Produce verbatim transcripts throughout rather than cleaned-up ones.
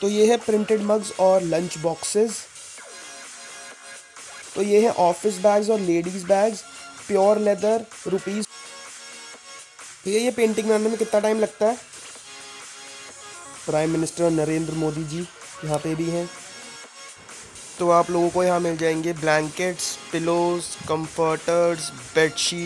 तो ये है प्रिंटेड मग्स और लंच बॉक्सेस। तो ये है ऑफिस बैग्स और ladies bags, pure leather, rupees. भैया ये पेंटिंग बनाने में कितना टाइम लगता है? प्राइम मिनिस्टर नरेंद्र मोदी जी यहाँ पे भी हैं। तो आप लोगों को यहाँ मिल जाएंगे blankets, pillows, comforters, bedsheet.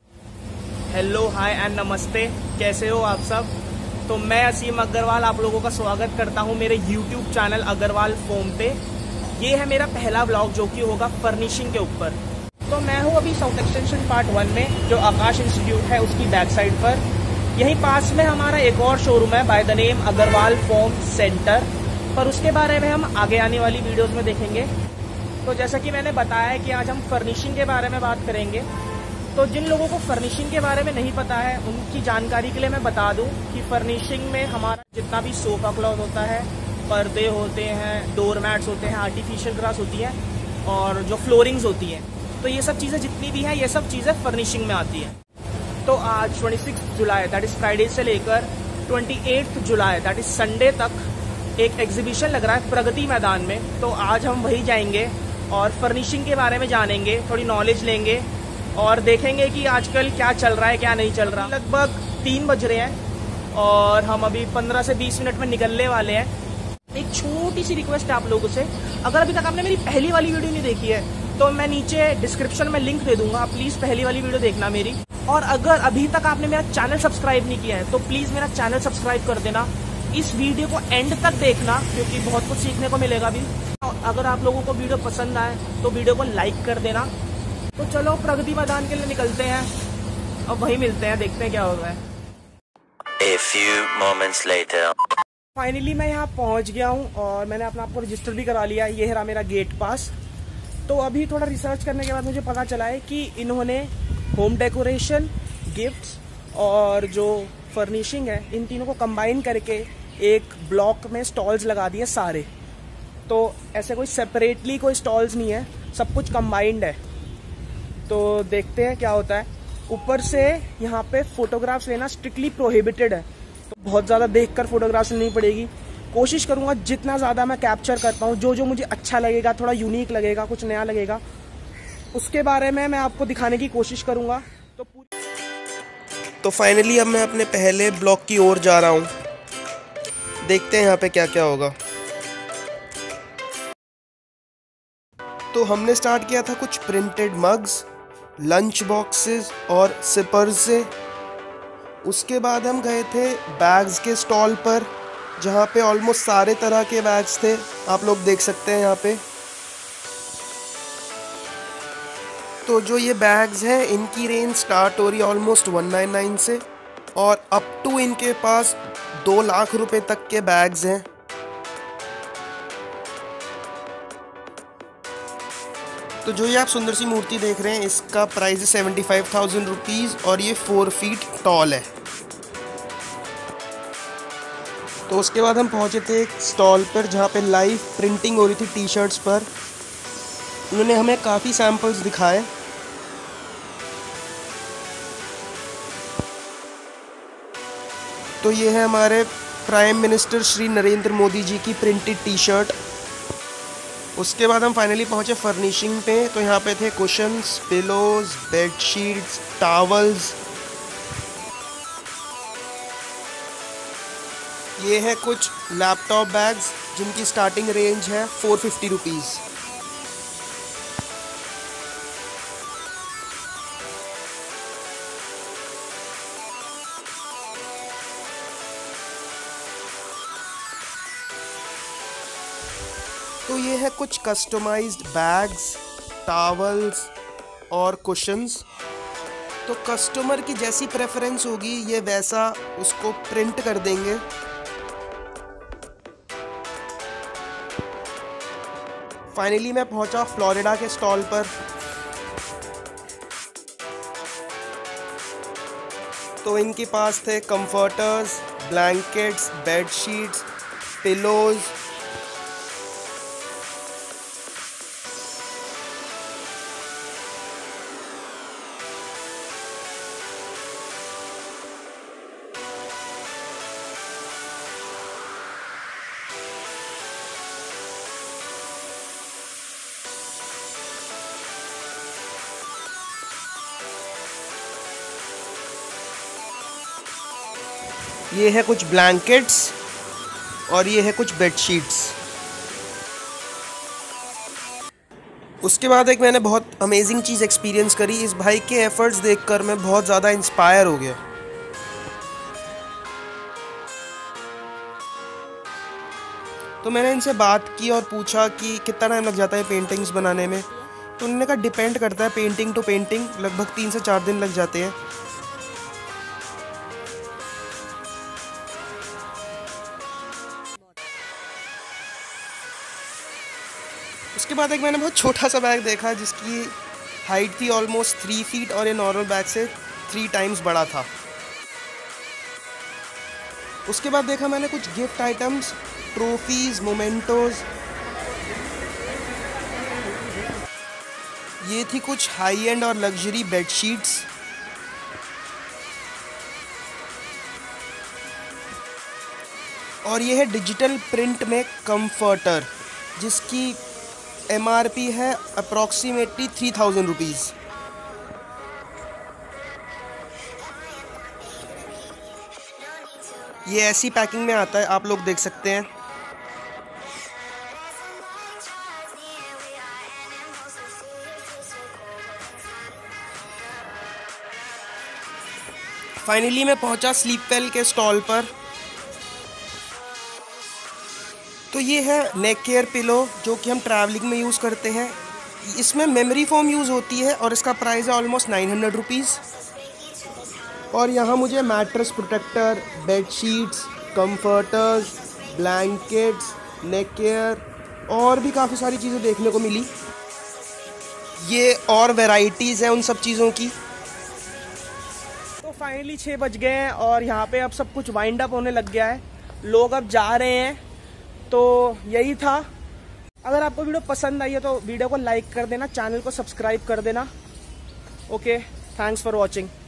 Hello, hi and namaste, कैसे हो आप सब? तो मैं असीम अग्रवाल आप लोगों का स्वागत करता हूँ मेरे यूट्यूब चैनल अग्रवाल फोम पे। ये है मेरा पहला व्लॉग जो कि होगा फर्निशिंग के ऊपर। तो मैं हूँ अभी साउथ एक्सटेंशन पार्ट वन में, जो आकाश इंस्टीट्यूट है उसकी बैक साइड पर। यहीं पास में हमारा एक और शोरूम है by the name Agarwal foam centre, पर उसके बारे में हम आगे आने वाली वीडियोस में देखेंगे। तो जैसा कि मैंने बताया है कि आज हम फर्निशिंग के बारे में बात करेंगे। तो जिन लोगों को फर्निशिंग के बारे में नहीं पता है उनकी जानकारी के लिए मैं बता दूं कि फर्निशिंग में हमारा जितना भी सोफा क्लॉथ होता है, पर्दे होते हैं, डोर मैट्स होते हैं, आर्टिफिशियल ग्रास होती है और जो फ्लोरिंग्स होती हैं, तो ये सब चीज़ें जितनी भी हैं ये सब चीज़ें फर्निशिंग में आती हैं। तो आज छब्बीस जुलाई दैट इज़ फ्राइडे से लेकर अट्ठाईस जुलाई दैट इज़ संडे तक एक एग्जीबिशन लग रहा है प्रगति मैदान में। तो आज हम वहीं जाएंगे और फर्निशिंग के बारे में जानेंगे, थोड़ी नॉलेज लेंगे और देखेंगे कि आजकल क्या चल रहा है क्या नहीं चल रहा। लगभग तीन बज रहे हैं और हम अभी पंद्रह से बीस मिनट में निकलने वाले हैं। एक छोटी सी रिक्वेस्ट है आप लोगों से, अगर अभी तक आपने मेरी पहली वाली वीडियो नहीं देखी है तो मैं नीचे डिस्क्रिप्शन में लिंक दे दूंगा, प्लीज़ पहली वाली वीडियो देखना मेरी। और अगर अभी तक आपने मेरा चैनल सब्सक्राइब नहीं किया है तो प्लीज़ मेरा चैनल सब्सक्राइब कर देना। इस वीडियो को एंड तक देखना क्योंकि बहुत कुछ सीखने को मिलेगा भी। अगर आप लोगों को वीडियो पसंद आए तो वीडियो को लाइक कर देना। तो चलो प्रगति मैदान के लिए निकलते हैं, अब वहीं मिलते हैं, देखते हैं क्या होगा। A few moments later. Finally मैं यहाँ पहुँच गया हूँ और मैंने अपना आपको रजिस्टर भी करा लिया है। ये रहा मेरा गेट पास। तो अभी थोड़ा रिसर्च करने के बाद मुझे पता चला है कि इन्होंने होम डेकोरेशन, गिफ्ट्स और जो फर्निशिंग है इन तीनों को कंबाइन करके एक ब्लॉक में स्टॉल्स लगा दिए सारे। तो ऐसे कोई सेपरेटली कोई स्टॉल्स नहीं है, सब कुछ कंबाइंड है। तो देखते हैं क्या होता है। ऊपर से यहाँ पे फोटोग्राफ्स लेना स्ट्रिक्टली प्रोहिबिटेड है, तो बहुत ज़्यादा देखकर फोटोग्राफ्स लेनी पड़ेगी। कोशिश करूँगा जितना ज़्यादा मैं कैप्चर कर पाऊँ, जो जो मुझे अच्छा लगेगा, थोड़ा यूनिक लगेगा, कुछ नया लगेगा, उसके बारे में मैं आपको दिखाने की कोशिश करूँगा। तो तो फाइनली अब मैं अपने पहले ब्लॉक की ओर जा रहा हूँ, देखते हैं यहाँ पे क्या क्या होगा। तो हमने स्टार्ट किया था कुछ प्रिंटेड मग्स, लंच बॉक्सेस और सिपर्स से। उसके बाद हम गए थे बैग्स के स्टॉल पर, जहाँ पे ऑलमोस्ट सारे तरह के बैग्स थे, आप लोग देख सकते हैं यहाँ पे। तो जो ये बैग्स हैं इनकी रेंज स्टार्ट हो रही है ऑलमोस्ट वन नाइन नाइन से और अप टू इनके पास दो लाख रुपए तक के बैग्स हैं। तो जो ये आप सुंदर सी मूर्ति देख रहे हैं इसका प्राइस है सेवेंटी फाइव थाउजेंड रुपीज़ और ये फोर फीट टॉल है। तो उसके बाद हम पहुंचे थे एक स्टॉल पर जहाँ पे लाइव प्रिंटिंग हो रही थी टी शर्ट्स पर। उन्होंने हमें काफ़ी सैम्पल्स दिखाए। तो ये है हमारे प्राइम मिनिस्टर श्री नरेंद्र मोदी जी की प्रिंटेड टी शर्ट। उसके बाद हम फाइनली पहुंचे फर्निशिंग पे। तो यहाँ पे थे कुशन्स, पिलोज, बेडशीट्स, टॉवल्स। ये है कुछ लैपटॉप बैग्स जिनकी स्टार्टिंग रेंज है फोर फिफ्टी रुपीज़। तो ये है कुछ कस्टमाइज्ड बैग्स, टॉवल्स और कुशन्स। तो कस्टमर की जैसी प्रेफरेंस होगी ये वैसा उसको प्रिंट कर देंगे। फाइनली मैं पहुंचा फ्लोरिडा के स्टॉल पर। तो इनके पास थे कंफर्टर्स, ब्लैंकेट्स, बेडशीट्स, पिलोज। ये है कुछ ब्लैंकेट्स और ये है कुछ बेडशीट्स। उसके बाद एक मैंने बहुत अमेजिंग चीज़ एक्सपीरियंस करी। इस भाई के एफर्ट्स देखकर मैं बहुत ज़्यादा इंस्पायर हो गया। तो मैंने इनसे बात की और पूछा कि कितना टाइम लग जाता है पेंटिंग्स बनाने में। तो उन्होंने कहा डिपेंड करता है पेंटिंग टू पेंटिंग, लगभग तीन से चार दिन लग जाते हैं। उसके बाद एक मैंने बहुत छोटा सा बैग देखा जिसकी हाइट थी ऑलमोस्ट थ्री फीट और ये नॉर्मल बैग से थ्री टाइम्स बड़ा था। उसके बाद देखा मैंने कुछ गिफ्ट आइटम्स, ट्रॉफीज, मोमेंटोज। ये थी कुछ हाई एंड और लग्जरी बेडशीट्स। और ये है डिजिटल प्रिंट में कंफर्टर जिसकी एम आर पी है अप्रॉक्सीमेटली थ्री थाउजेंड रुपीज़। ये ऐसी पैकिंग में आता है, आप लोग देख सकते हैं। फाइनली मैं पहुंचा स्लीपवेल के स्टॉल पर। तो ये है नेक केयर पिलो जो कि हम ट्रैवलिंग में यूज़ करते हैं। इसमें मेमोरी फोम यूज़ होती है और इसका प्राइस है ऑलमोस्ट नाइन हंड्रेड रुपीज़। और यहाँ मुझे mattress protector, bedsheets, comforters, blankets, neck care और भी काफ़ी सारी चीज़ें देखने को मिली। ये और वैरायटीज़ हैं उन सब चीज़ों की। तो फाइनली छः बज गए हैं और यहाँ पे अब सब कुछ वाइंड अप होने लग गया है। लोग अब जा रहे हैं। तो यही था। अगर आपको वीडियो पसंद आई है तो वीडियो को लाइक कर देना, चैनल को सब्सक्राइब कर देना। Okay, thanks for watching.